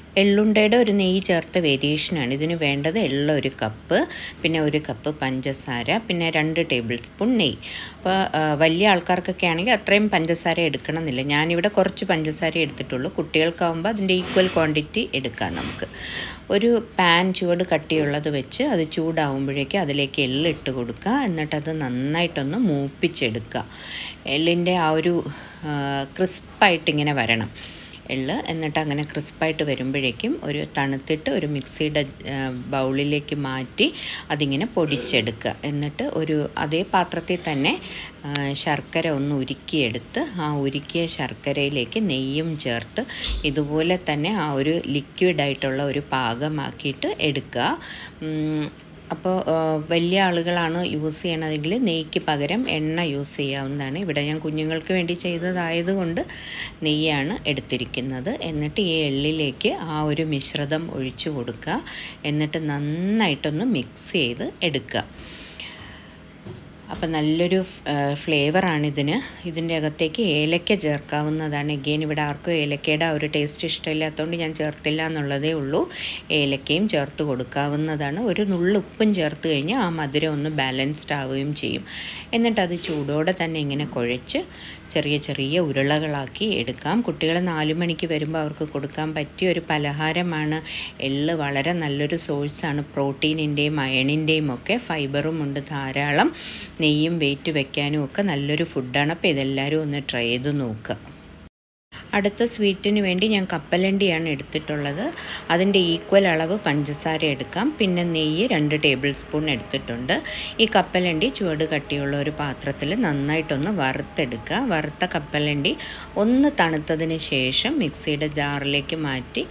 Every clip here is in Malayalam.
എള്ളുണ്ടയുടെ ഒരു നെയ്യ് ചേർത്ത വേരിയേഷനാണ്. ഇതിന് വേണ്ടത് എള്ള് 1 കപ്പ്, പിന്നെ 1 കപ്പ് പഞ്ചസാര, പിന്നെ 2 ടേബിൾ സ്പൂൺ നെയ്യ്. അപ്പോൾ വലിയ ആൾക്കാർക്കൊക്കെ ആണെങ്കിൽ അത്രയും പഞ്ചസാര എടുക്കണമെന്നില്ല. ഞാനിവിടെ കുറച്ച് പഞ്ചസാര എടുത്തിട്ടുള്ളൂ. കുട്ടികൾക്കാവുമ്പോൾ അതിൻ്റെ ഈക്വൽ ക്വാണ്ടിറ്റി എടുക്കാം നമുക്ക്. ഒരു പാൻ ചുവട് കട്ടിയുള്ളത് വെച്ച് അത് ചൂടാവുമ്പോഴേക്കും അതിലേക്ക് എള്ളിട്ട് കൊടുക്കുക. എന്നിട്ടത് നന്നായിട്ടൊന്ന് മൂപ്പിച്ചെടുക്കുക. എള്ളിൻ്റെ ആ ഒരു ക്രിസ്പായിട്ടിങ്ങനെ വരണം എള്ള്. എന്നിട്ട് അങ്ങനെ ക്രിസ്പായിട്ട് വരുമ്പോഴേക്കും ഒരു തണുത്തിട്ട് ഒരു മിക്സിയുടെ ബൗളിലേക്ക് മാറ്റി അതിങ്ങനെ പൊടിച്ചെടുക്കുക. എന്നിട്ട് അതേ പാത്രത്തിൽ തന്നെ ശർക്കര ഒന്ന് ഉരുക്കിയെടുത്ത് ആ ഉരുക്കിയ ശർക്കരയിലേക്ക് നെയ്യും ചേർത്ത് ഇതുപോലെ തന്നെ ആ ഒരു ലിക്വിഡായിട്ടുള്ള ഒരു പാകമാക്കിയിട്ട് എടുക്കുക. അപ്പോൾ വലിയ ആളുകളാണ് യൂസ് ചെയ്യണതെങ്കിൽ നെയ്യ്ക്ക് പകരം എണ്ണ യൂസ് ചെയ്യാവുന്നതാണ്. ഇവിടെ ഞാൻ കുഞ്ഞുങ്ങൾക്ക് വേണ്ടി ചെയ്തതായതുകൊണ്ട് നെയ്യാണ് എടുത്തിരിക്കുന്നത്. എന്നിട്ട് ഈ എള്ളിലേക്ക് ആ ഒരു മിശ്രിതം ഒഴിച്ചു കൊടുക്കുക. എന്നിട്ട് നന്നായിട്ടൊന്ന് മിക്സ് ചെയ്ത് എടുക്കുക. അപ്പോൾ നല്ലൊരു ഫ്ലേവറാണിതിന്. ഇതിൻ്റെ അകത്തേക്ക് ഏലക്ക ചേർക്കാവുന്നതാണ്. എഗെയിൻ ഇവിടെ ആർക്കും ഏലക്കയുടെ ആ ഒരു ടേസ്റ്റ് ഇഷ്ടമില്ലാത്തതുകൊണ്ട് ഞാൻ ചേർത്തില്ല എന്നുള്ളതേ ഉള്ളൂ. ഏലക്കയും ചേർത്ത് കൊടുക്കാവുന്നതാണ്. ഒരു നുള്ളുപ്പും ചേർത്ത് കഴിഞ്ഞാൽ ആ മധുരം ഒന്ന് ബാലൻസ്ഡ് ആവുകയും ചെയ്യും. എന്നിട്ടത് ചൂടോടെ തന്നെ ഇങ്ങനെ കുഴച്ച് ചെറിയ ചെറിയ ഉരുളകളാക്കി എടുക്കാം. കുട്ടികൾ 4 മണിക്ക് വരുമ്പോൾ അവർക്ക് കൊടുക്കാൻ പറ്റിയ ഒരു പലഹാരമാണ്. എള്ള് വളരെ നല്ലൊരു സോഴ്സാണ് പ്രോട്ടീനിൻ്റെയും അയണിൻ്റെയും ഒക്കെ. ഫൈബറും ഉണ്ട് ധാരാളം. നെയ്യും വെയിറ്റ് വെക്കാനും ഒക്കെ നല്ലൊരു ഫുഡാണ്. അപ്പോൾ ഇതെല്ലാവരും ഒന്ന് ട്രൈ ചെയ്ത് നോക്കുക. അടുത്ത സ്വീറ്റിന് വേണ്ടി ഞാൻ കപ്പലണ്ടിയാണ് എടുത്തിട്ടുള്ളത്. അതിൻ്റെ ഈക്വൽ അളവ് പഞ്ചസാര എടുക്കാം. പിന്നെ നെയ്യ് 2 ടേബിൾ സ്പൂൺ എടുത്തിട്ടുണ്ട്. ഈ കപ്പലണ്ടി ചുവട് കട്ടിയുള്ള ഒരു പാത്രത്തിൽ നന്നായിട്ടൊന്ന് വറുത്തെടുക്കുക. വറുത്ത കപ്പലണ്ടി ഒന്ന് തണുത്തതിന് ശേഷം മിക്സിയുടെ ജാറിലേക്ക് മാറ്റി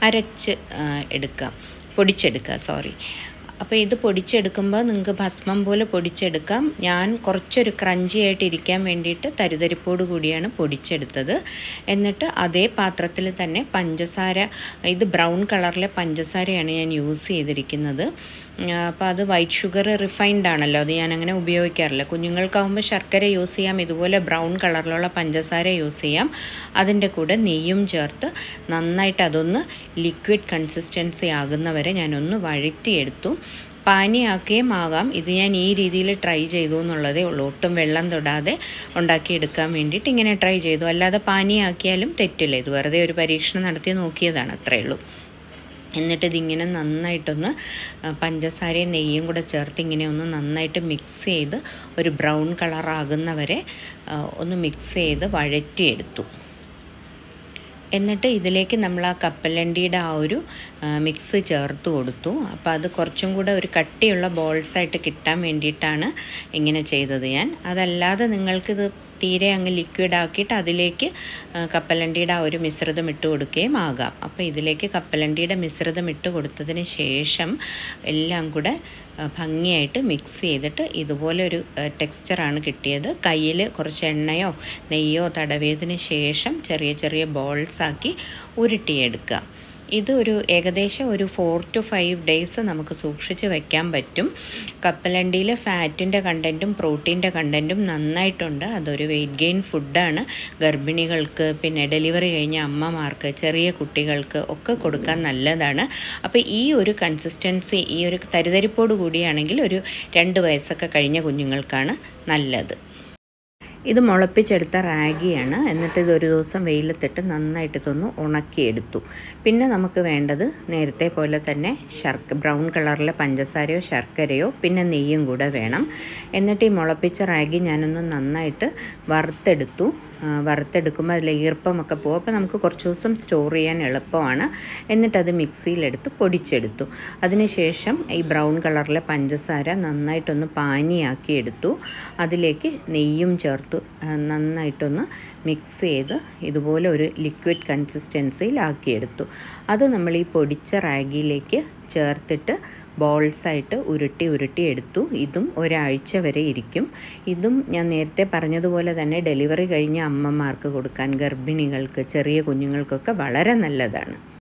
പൊടിച്ചെടുക്കുക. അപ്പോൾ ഇത് പൊടിച്ചെടുക്കുമ്പോൾ നിങ്ങൾക്ക് ഭസ്മം പോലെ പൊടിച്ചെടുക്കാം. ഞാൻ കുറച്ചൊരു ക്രഞ്ചി ആയിട്ട് ഇരിക്കാൻ വേണ്ടിയിട്ട് തരിതരിപ്പോട് കൂടിയാണ് പൊടിച്ചെടുത്തത്. എന്നിട്ട് അതേ പാത്രത്തിൽ തന്നെ പഞ്ചസാര, ഇത് ബ്രൗൺ കളറിലെ പഞ്ചസാരയാണ് ഞാൻ യൂസ് ചെയ്തിരിക്കുന്നത്. അപ്പോൾ അത് വൈറ്റ് ഷുഗർ റിഫൈൻഡ് ആണല്ലോ, അത് ഞാനങ്ങനെ ഉപയോഗിക്കാറില്ല. കുഞ്ഞുങ്ങൾക്കാവുമ്പോൾ ശർക്കര യൂസ് ചെയ്യാം, ഇതുപോലെ ബ്രൗൺ കളറിലുള്ള പഞ്ചസാര യൂസ് ചെയ്യാം. അതിൻ്റെ കൂടെ നെയ്യും ചേർത്ത് നന്നായിട്ട് അതൊന്ന് ലിക്വിഡ് കൺസിസ്റ്റൻസി ആകുന്നവരെ ഞാനൊന്ന് വഴറ്റിയെടുത്തു. പാനിയാക്കുകയും ആകാം. ഇത് ഞാൻ ഈ രീതിയിൽ ട്രൈ ചെയ്തു എന്നുള്ളതേ ഉള്ളൂ. ഒട്ടും വെള്ളം തൊടാതെ ഉണ്ടാക്കിയെടുക്കാൻ വേണ്ടിയിട്ട് ഇങ്ങനെ ട്രൈ ചെയ്തു. അല്ലാതെ പാനിയാക്കിയാലും തെറ്റില്ല. ഇത് വെറുതെ ഒരു പരീക്ഷണം നടത്തി നോക്കിയതാണ്, അത്രയേ ഉള്ളൂ. എന്നിട്ട് ഇതിങ്ങനെ നന്നായിട്ടൊന്ന് പഞ്ചസാരയും നെയ്യും കൂടെ ചേർത്ത് ഇങ്ങനെ ഒന്ന് നന്നായിട്ട് മിക്സ് ചെയ്ത് ഒരു ബ്രൗൺ കളറാകുന്നവരെ ഒന്ന് മിക്സ് ചെയ്ത് വഴറ്റിയെടുത്തു. എന്നിട്ട് ഇതിലേക്ക് നമ്മൾ ആ കപ്പലണ്ടിയുടെ ആ ഒരു മിക്സ് ചേർത്ത് കൊടുത്തു. അപ്പോൾ അത് കുറച്ചും കൂടെ ഒരു കട്ടിയുള്ള ബോൾസായിട്ട് കിട്ടാൻ വേണ്ടിയിട്ടാണ് ഇങ്ങനെ ചെയ്തത് ഞാൻ. അതല്ലാതെ നിങ്ങൾക്കിത് തീരെ അങ്ങ് ലിക്വിഡ് ആക്കിയിട്ട് അതിലേക്ക് കപ്പലണ്ടിയുടെ ആ ഒരു മിശ്രിതം ഇട്ട് കൊടുക്കുകയും ആകാം. അപ്പോൾ ഇതിലേക്ക് കപ്പലണ്ടിയുടെ മിശ്രിതം ഇട്ട് കൊടുത്തതിന് ശേഷം എല്ലാം കൂടെ ഭംഗിയായിട്ട് മിക്സ് ചെയ്തിട്ട് ഇതുപോലെ ഒരു ടെക്സ്ചറാണ് കിട്ടിയത്. കയ്യിൽ കുറച്ച് എണ്ണയോ നെയ്യോ തടവിയതിന് ശേഷം ചെറിയ ചെറിയ ബോൾസാക്കി ഉരുട്ടിയെടുക്കുക. ഇത് ഏകദേശം ഒരു 4 to 5 ഡേയ്സ് നമുക്ക് സൂക്ഷിച്ച് വെക്കാൻ പറ്റും. കപ്പലണ്ടിയിൽ ഫാറ്റിൻ്റെ കണ്ടൻറ്റും പ്രോട്ടീൻ്റെ കണ്ടൻറ്റും നന്നായിട്ടുണ്ട്. അതൊരു വെയിറ്റ് ഗെയിൻ ഫുഡാണ്. ഗർഭിണികൾക്ക്, പിന്നെ ഡെലിവറി കഴിഞ്ഞ അമ്മമാർക്ക്, ചെറിയ കുട്ടികൾക്ക് ഒക്കെ കൊടുക്കാൻ നല്ലതാണ്. അപ്പോൾ ഈ ഒരു കൺസിസ്റ്റൻസി, ഈ ഒരു തരിതരിപ്പോട് കൂടിയാണെങ്കിൽ ഒരു 2 വയസ്സൊക്കെ കഴിഞ്ഞ കുഞ്ഞുങ്ങൾക്കാണ് നല്ലത്. ഇത് മുളപ്പിച്ചെടുത്ത റാഗിയാണ്. എന്നിട്ട് ഇതൊരു ദിവസം വെയിലത്തിട്ട് നന്നായിട്ട് ഇതൊന്ന് ഉണക്കിയെടുത്തു. പിന്നെ നമുക്ക് വേണ്ടത് നേരത്തെ പോലെ തന്നെ ബ്രൗൺ കളറിലെ പഞ്ചസാരയോ ശർക്കരയോ പിന്നെ നെയ്യും കൂടെ വേണം. എന്നിട്ട് ഈ മുളപ്പിച്ച റാഗി ഞാനൊന്ന് നന്നായിട്ട് വറുത്തെടുക്കുമ്പോൾ അതിൽ ഈർപ്പമൊക്കെ പോകും. അപ്പോൾ നമുക്ക് കുറച്ച് ദിവസം സ്റ്റോർ ചെയ്യാൻ എളുപ്പമാണ്. എന്നിട്ടത് മിക്സിയിലെടുത്ത് പൊടിച്ചെടുത്തു. അതിനുശേഷം ഈ ബ്രൗൺ കളറിലെ പഞ്ചസാര നന്നായിട്ടൊന്ന് പാനിയാക്കി എടുത്തു. അതിലേക്ക് നെയ്യും ചേർത്തു നന്നായിട്ടൊന്ന് മിക്സ് ചെയ്ത് ഇതുപോലെ ഒരു ലിക്വിഡ് കൺസിസ്റ്റൻസിയിലാക്കിയെടുത്തു. അത് നമ്മൾ ഈ പൊടിച്ച റാഗിയിലേക്ക് ചേർത്തിട്ട് ബോൾസായിട്ട് ഉരുട്ടി എടുത്തു. ഇതും ഒരാഴ്ച വരെ ഇരിക്കും. ഇതും ഞാൻ നേരത്തെ പറഞ്ഞതുപോലെ തന്നെ ഡെലിവറി കഴിഞ്ഞ അമ്മമാർക്ക് കൊടുക്കാൻ, ഗർഭിണികൾക്ക്, ചെറിയ കുഞ്ഞുങ്ങൾക്കൊക്കെ വളരെ നല്ലതാണ്.